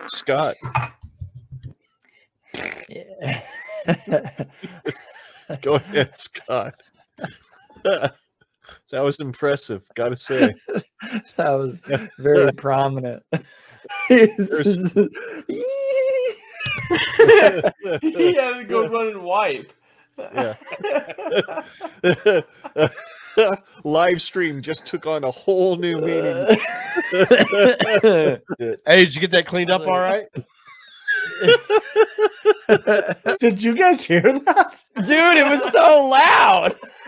Scott. Yeah. Go ahead, Scott. That was impressive, gotta say. That was very prominent. He had to go run and wipe. Yeah. Live stream just took on a whole new meaning. Hey, did you get that cleaned up all right? Did you guys hear that? Dude, it was so loud.